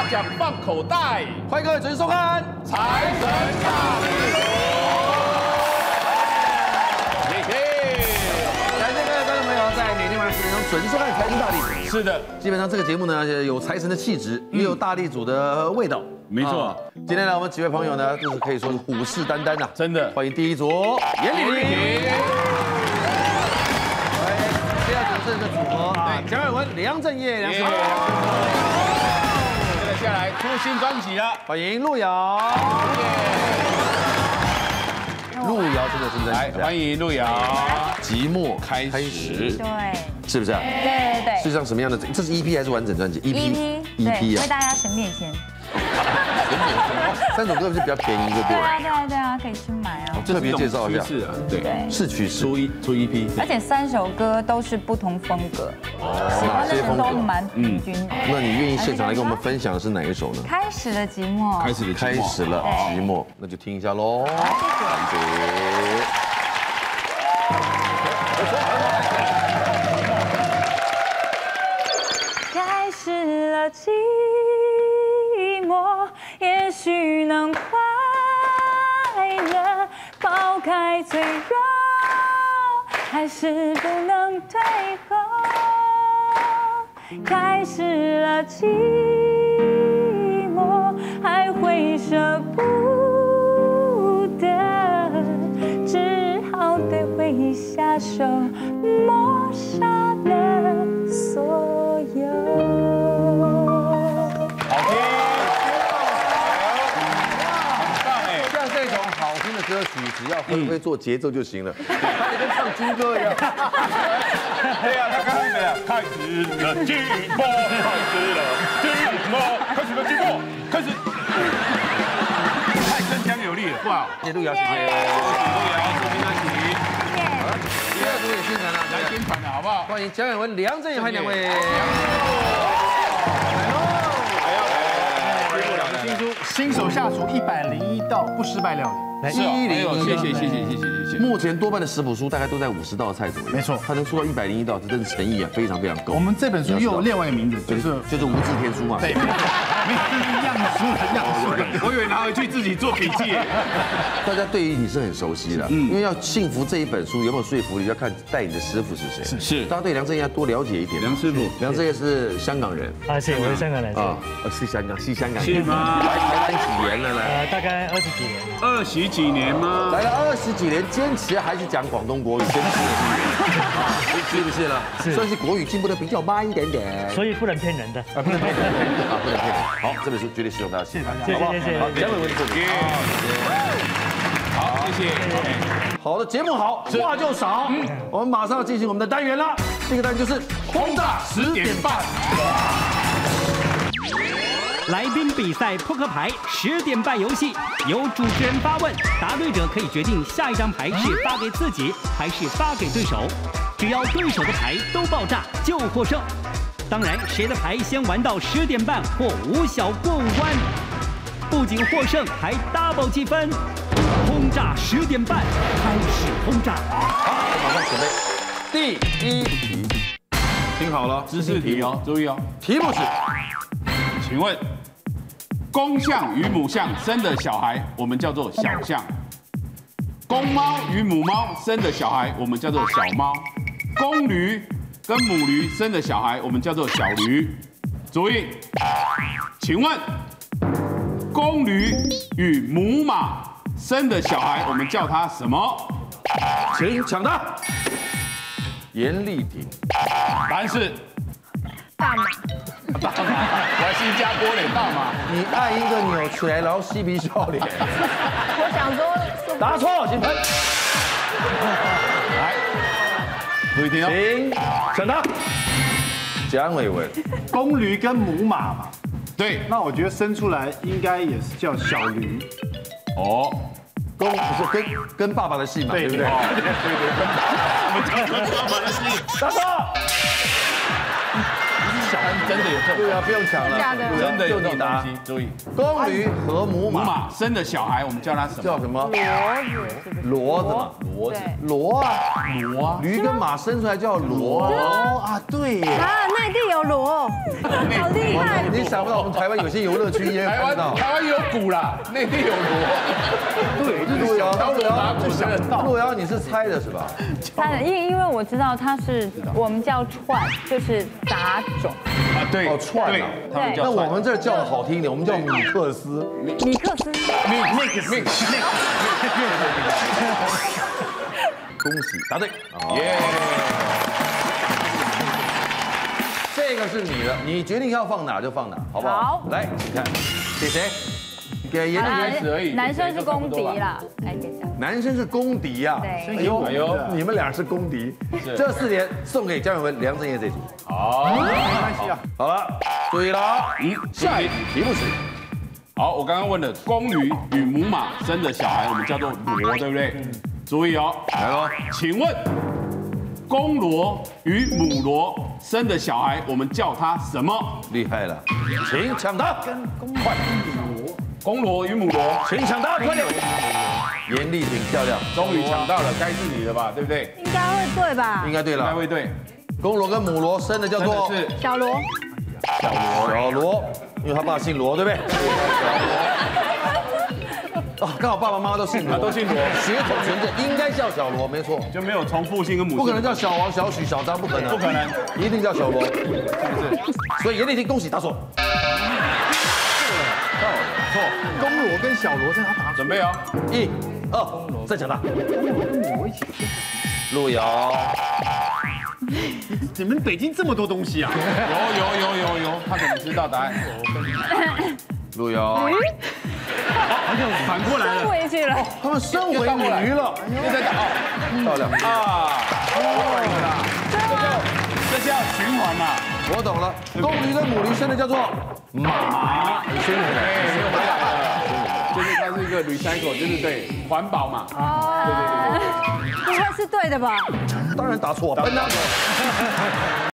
奖放口袋。 欢迎各位准时收看《 财神大礼盒》。 感谢各位观众朋友在每天晚上10点钟准时收看《财神大礼盒》。 是的， 基本上这个节目呢，有财神的气质，也有大力组的味道。 没错。 今天呢，我们几位朋友呢，就是可以说是虎视眈眈呐， 真的。 欢迎第一组严丽玲，第二组是这个组合啊，蒋伟文、梁振业，梁师傅。 接下来出新专辑了， 欢迎路遥。路遥真的是来欢迎路遥。 寂寞开始， 对， 是不是啊？ 对。 是像什么样的？这是 EP 还是完整专辑 ？EP 啊，为大家省点钱。 3首歌就比较便宜，对不对？ 对啊，可以去买啊。 特别介绍一下， 是啊，对， 是趋势。 出 EP， 而且3首歌都是不同风格，喜欢的人都蛮平均的。 那你愿意现场来跟我们分享的是哪一首呢？ 开始了寂寞， 开始了寂寞，那就听一下喽。谢谢。 开始了寂寞，也许能快乐，抛开脆弱，还是不能退后。开始了寂寞，还会舍不得，只好对回忆下手，抹杀了所有。 好听，很棒哎！ 像这种好听的歌曲，只要会做节奏就行了，它就跟唱军歌一样。 对啊，他刚刚怎样？开始了寂寞，开始了寂寞，开始。太铿锵有力了，不好。 路遥，谢谢。 路遥，出新专辑。 好了，第二组也宣传了， 来宣传了，好不好？ 欢迎蒋伟文、梁振业，欢迎两位。 新书新手下厨101道不失败料理。 是哦，谢谢。 目前多半的食谱书大概都在50道菜左右， 没错， 它能出到101道，这真是诚意啊，非常非常够。 我们这本书又有另外一个名字， 就是无字天书嘛。 对，没有一样的书。 我以为拿回去自己做笔记。 大家对于你是很熟悉的，因为要幸福这一本书有没有说服力，要看带你的师傅是谁。 是， 大家对梁振业要多了解一点。 梁师傅， 梁振业是香港人啊，是，我是香港人啊， 是香港人。 是吗？ 来台湾几年了呢？ 大概20几年。 20几年吗？ 来了20几年，坚持还是讲广东国语，坚持。是不是了？ 是， 算是国语进步的比较慢一点点。 所以不能骗人的。 不能骗人啊，不能骗人。好，这本书绝对适用大家。 谢谢大家， 好不好？ 好，蒋伟文这里。 好，谢谢。 好的，节目好，话就少。我们马上要进行我们的单元了。这个单元就是轰炸10点半。 来宾比赛扑克牌10点半游戏，由主持人发问，答对者可以决定下一张牌是发给自己还是发给对手。只要对手的牌都爆炸就获胜。当然，谁的牌先玩到10点半或无小过5关，不仅获胜，还 double 积分。轰炸10点半，开始轰炸。 好，马上准备第1题， 听好了，知识题哦，注意哦。 题目是， 请问，公象与母象生的小孩，我们叫做小象；公猫与母猫生的小孩，我们叫做小猫；公驴跟母驴生的小孩，我们叫做小驴。注意，请问，公驴与母马生的小孩，我们叫它什么？ 请抢答。严丽婷， 答案是大马。 大马，我还新加坡嘞，大马。 你爱一个扭起来然后嬉皮笑脸。 我想说， 答错，请喷。 来，注意听哦。 请抢答。蒋伟文， 公驴跟母马嘛， 对， 那我觉得生出来应该也是叫小驴。 哦， 公不是跟爸爸的戏嘛，对不对？ 我们讲跟爸爸的戏。 答错。 真的有这种， 对啊，不用抢了， 假的真的有这种就你答东西。注意， 公驴和母马母马生的小孩，我们叫它什么？ 叫什么？ 骡子是不是？ 骡子嘛， 骡子。 骡啊， 骡啊， 驴跟马生出来叫骡啊，对耶。 啊，内地有骡，好厉害！ 你想不到我们台湾有些游乐区也有台看到。 湾也有鼓啦，内地有骡。 对，路遥， 小骡马不想到。 路遥，你是猜的是吧？ 因为我知道它是我们叫串，就是杂种。 啊，对， 哦串啊对，他们叫那串。 我们这儿叫的好听一点，我们叫米克斯。 米克斯， 恭喜答对， 耶！ 这个是你的，你决定要放哪就放哪，好不好？ 好来，请看，给谁？给严丽开始而已男生是公敌啦，来给一下。 男生是公敌呀。 对哎呦哎呦你们俩是公敌。这4点送给江永文、梁振业这组。 好， 没关系啊。 好了，注意了啊，下一题题目是好，我刚刚问的公驴与母马生的小孩，我们叫做骡，对不对？注意哦， 来喽， 请问公骡与母骡生的小孩，我们叫它什么？ 厉害了，请抢答，快， 公骡与母骡， 请抢答，快点。严丽挺漂亮， 终于抢到了，该是你了吧？对不对？ 应该会对吧应？该对了。 应该会对， 公骡跟母骡生的叫真的做是小罗， 小罗，因为他爸姓罗，对不对？哦，刚好爸爸妈妈都姓罗， 都姓罗血统纯正，应该叫小罗，没错， 就没有重复性跟母性， 不可能叫小王、小许、小张，不可能， 不可能， 一定叫小罗。 是不是？ 所以严丽婷恭喜答错， 错， 公骡跟小骡在他打， 准备哦。 1、2，再抢答。 我一起。 路遥， 你们北京这么多东西啊？ 有，他怎么知道答案？ 路遥， 反过来了。 真回去了。 他们升回驴了， 又在打哦漂亮啊！这叫循环嘛？ 我懂了，公驴跟母驴生的叫做马，很辛苦的。 又回来了，就是它是一个 recycle，就是对环保嘛。 哦，不会是对的吧？ 当然答错，笨蛋。